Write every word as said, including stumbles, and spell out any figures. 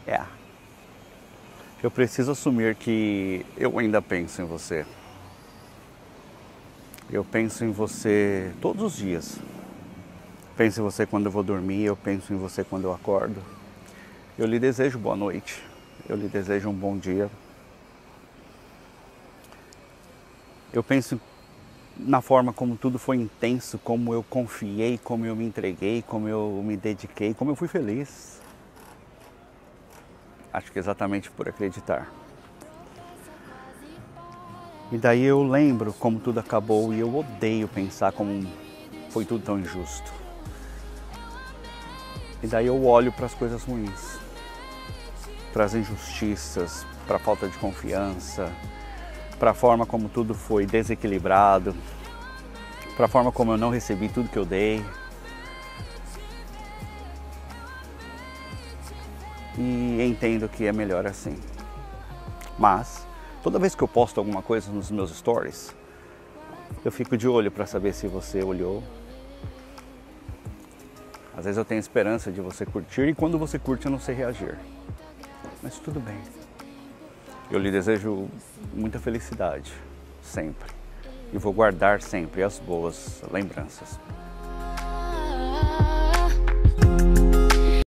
É. Eu preciso assumir que eu ainda penso em você. Eu penso em você todos os dias. Penso em você quando eu vou dormir, eu penso em você quando eu acordo. Eu lhe desejo boa noite. Eu lhe desejo um bom dia. Eu penso na forma como tudo foi intenso, como eu confiei, como eu me entreguei, como eu me dediquei, como eu fui feliz. Acho que exatamente por acreditar. E daí eu lembro como tudo acabou e eu odeio pensar como foi tudo tão injusto. E daí eu olho para as coisas ruins, para as injustiças, para a falta de confiança, para a forma como tudo foi desequilibrado, para a forma como eu não recebi tudo que eu dei. E entendo que é melhor assim. Mas, toda vez que eu posto alguma coisa nos meus stories, eu fico de olho para saber se você olhou. Às vezes eu tenho esperança de você curtir e quando você curte eu não sei reagir. Mas tudo bem. Eu lhe desejo muita felicidade, sempre. E vou guardar sempre as boas lembranças.